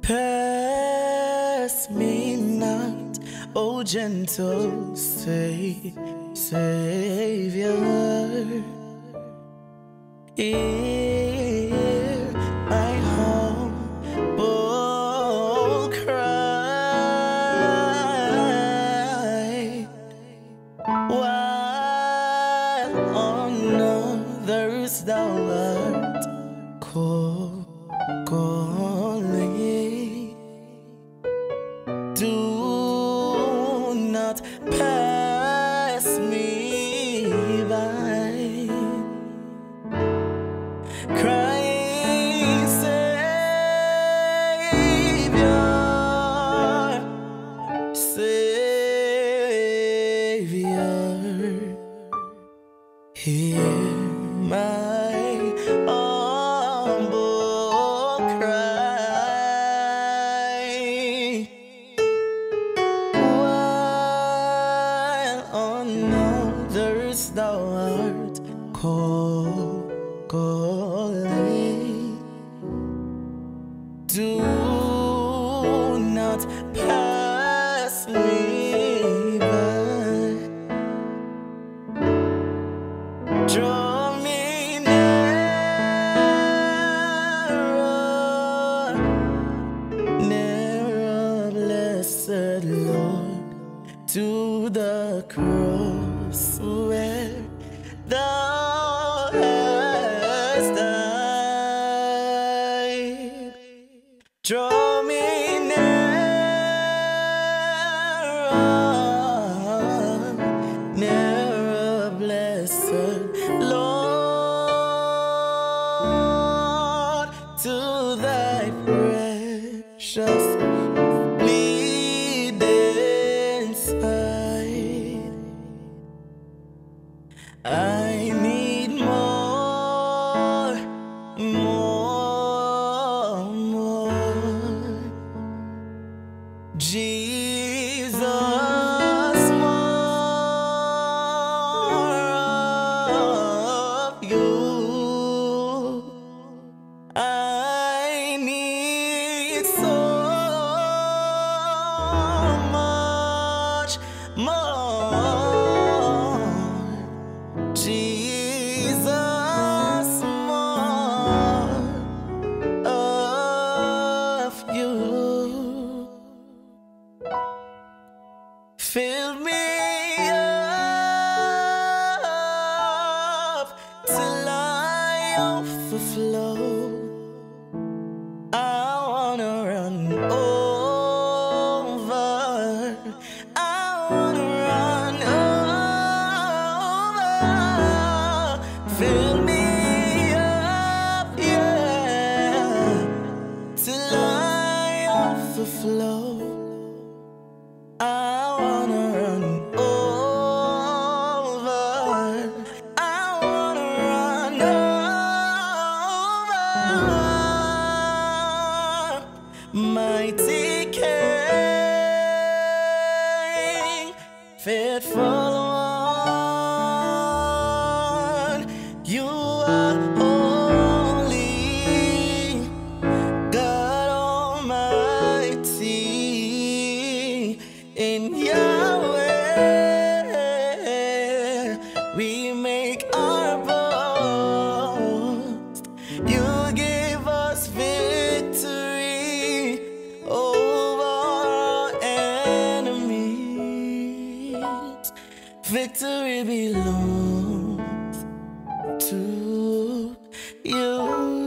Pass me not, O gentle Savior. Hear my humble cry, while on others thou art calling. Do not pass me by, crying Savior, Savior. Hear my humble cry, while on others thou art calling. Do not pass me by. Draw me nearer, nearer, blessed Lord, to the cross where thou hast died. Draw me nearer, nearer, blessed Lord, to thy precious bleeding side. I need more, Jesus, more of you. I need so much more, Jesus, more of you. Fill me up till I overflow. I wanna run over. I wanna run over. Fill me up, yeah, till I overflow. I wanna run over. I wanna run over. Mighty King, faithful one, you are holy, God Almighty. In Yahweh we make our boast. You give us victory over our enemies. Victory belongs to you.